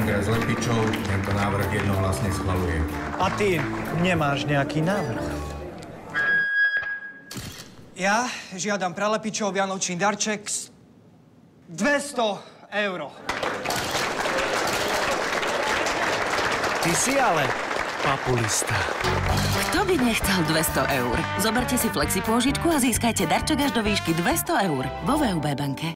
Kongres Lepičov tento návrh jednohlasne schvaľuje. A ty nemáš nejaký návrh? Ja žiadam pre Lepičov vianočný darček 200 €. Ty si ale populista. Kto by nechcel 200 €? Zoberte si flexi pôžičku a získajte darček až do výšky 200 € vo VUB banke.